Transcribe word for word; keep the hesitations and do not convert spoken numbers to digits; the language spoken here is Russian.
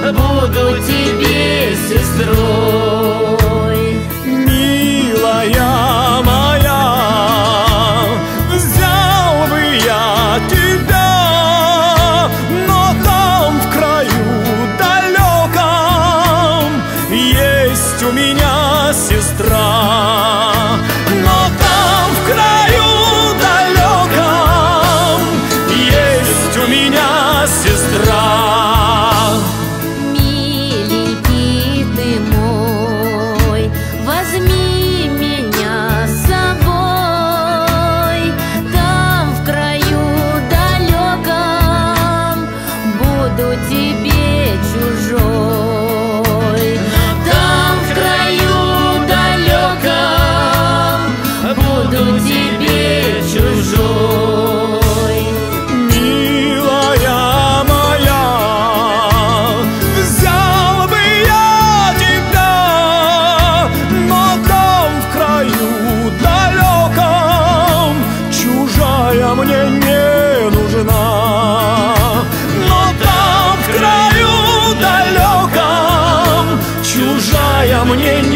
буду тебе сестрой. Милая моя, взял бы я тебя, но там в краю далеком есть у меня сестра. Но там в краю далеком есть у меня сестра. Миленький ты мой, возьми меня с собой. Там в краю далеком буду тебе чужой. Там в краю далеком буду тебе чужой. Милая моя, взял бы я тебя, но там в краю далеком чужая мне не нужна. Но там в краю далеком чужая мне не